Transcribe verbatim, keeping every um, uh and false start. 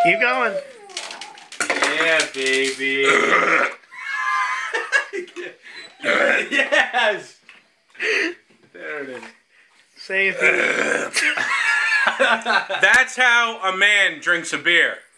Keep going. Yeah, baby. Yes. There it is. Say if you... That's how a man drinks a beer.